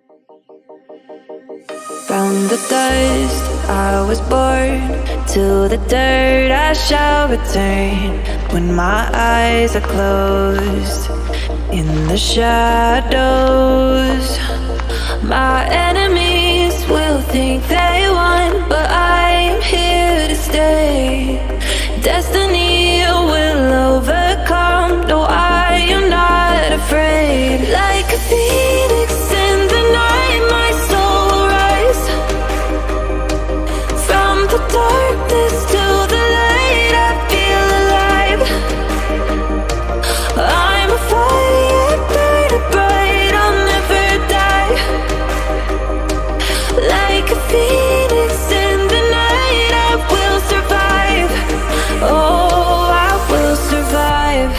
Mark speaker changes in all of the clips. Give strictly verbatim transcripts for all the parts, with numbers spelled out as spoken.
Speaker 1: From the dust I was born, to the dirt I shall return. When my eyes are closed, in the shadows, my enemies will think they won, but I'm here to stay. Destiny will overcome, no, I am not afraid. Like a phoenix in the night, my soul will rise. From the darkness to the light, I feel alive. I'm a fire, burning bright, I'll never die. Like a phoenix in the night, I will survive. Oh, I will survive.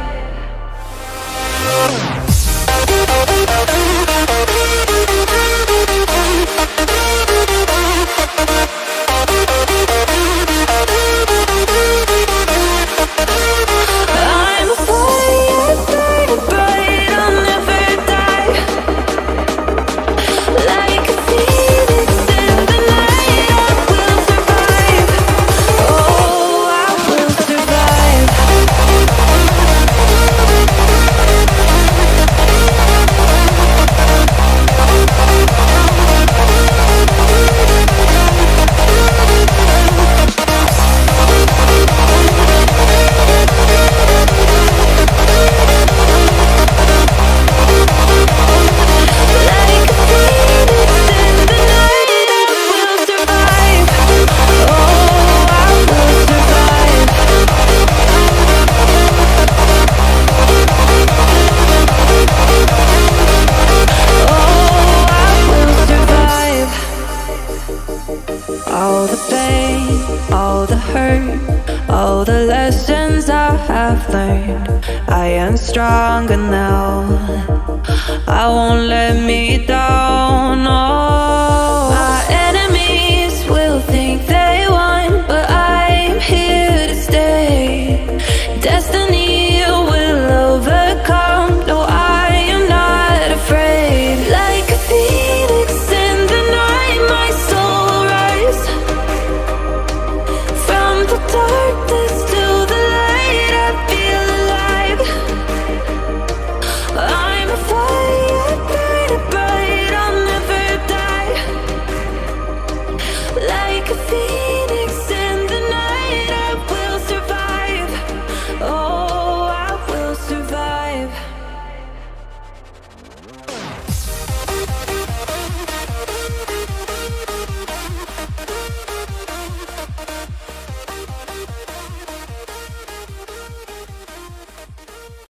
Speaker 1: I'm a fire, burning bright, I'll never die. Like a phoenix in the night, I will survive. Oh, I will survive. Like a phoenix in the night, I will survive. Oh, I will survive. Oh, I will survive. All the pain, all the hurt, all the lessons I have learned, I am stronger now. I won't let me down.